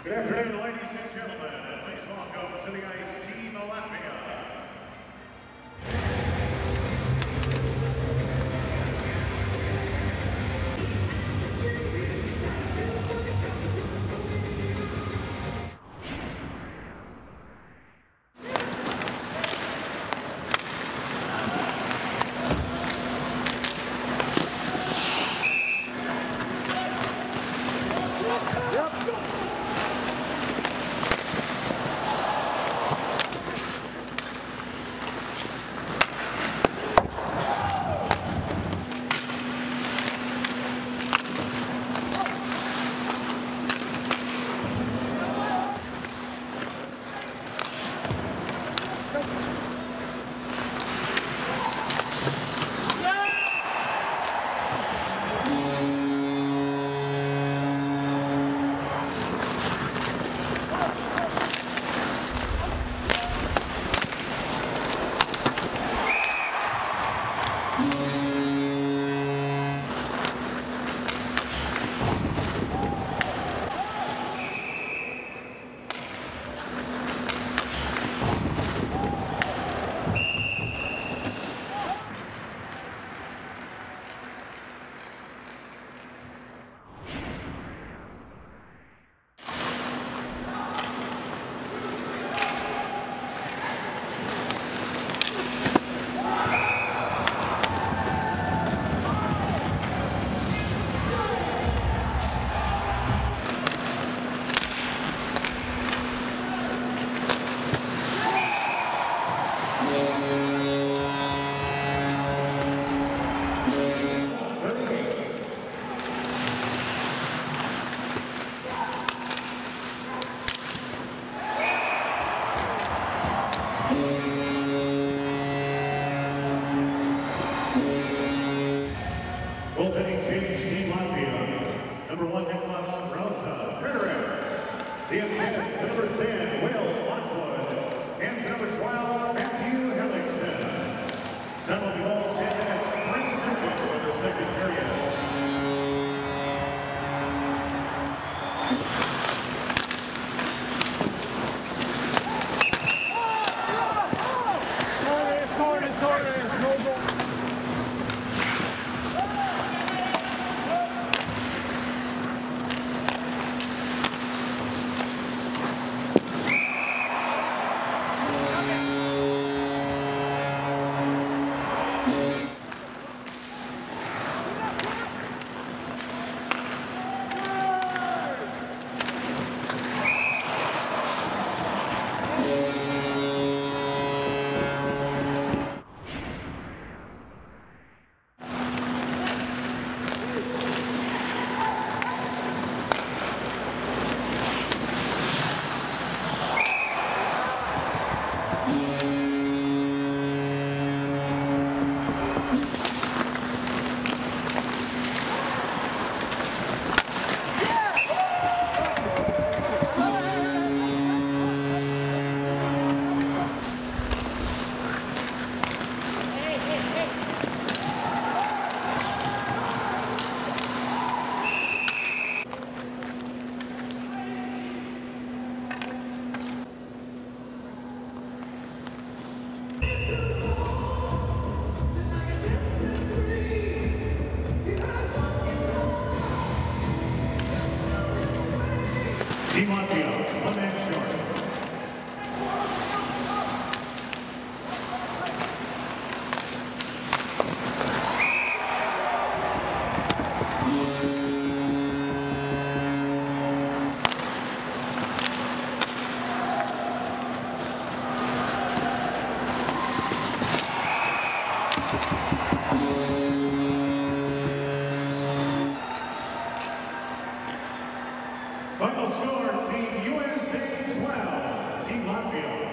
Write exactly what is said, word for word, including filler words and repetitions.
Good afternoon, ladies and gentlemen, and please welcome to the ice Team Latvia. Opening change, Team Latvia. Number one, Nicholas Rosa. The assist, number ten, Will Lockwood. And to number twelve, Matthew Hellickson. Time will be all ten minutes, three seconds of the second period. Team Latvia, one man short. Final score, Team U S A twelve, Team Latvia